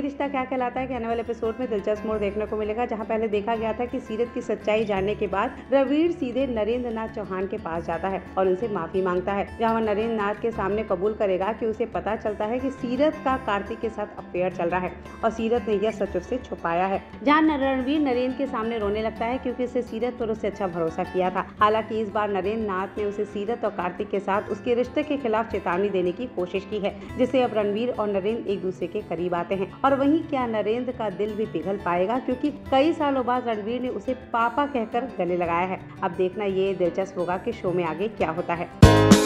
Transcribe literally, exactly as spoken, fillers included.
रिश्ता क्या कहलाता है के आने वाले एपिसोड में दिलचस्प मोड़ देखने को मिलेगा, जहां पहले देखा गया था कि सीरत की सच्चाई जानने के बाद रणवीर सीधे नरेंद्र नाथ चौहान के पास जाता है और उनसे माफी मांगता है, जहां वह नरेंद्र नाथ के सामने कबूल करेगा कि उसे पता चलता है कि सीरत का कार्तिक के साथ अफेयर चल रहा है और सीरत ने यह सच उससे छुपाया है। जहां रणवीर नरेंद्र के सामने रोने लगता है क्योंकि उसे सीरत पर उससे अच्छा भरोसा किया था। हालांकि इस बार नरेंद्र नाथ ने उसे सीरत और कार्तिक के साथ उसके रिश्ते के खिलाफ चेतावनी देने की कोशिश की है, जिससे अब रणवीर और नरेंद्र एक दूसरे के करीब आते हैं। और वहीं क्या नरेंद्र का दिल भी पिघल पाएगा, क्योंकि कई सालों बाद रणवीर ने उसे पापा कहकर गले लगाया है। अब देखना ये दिलचस्प होगा कि शो में आगे क्या होता है।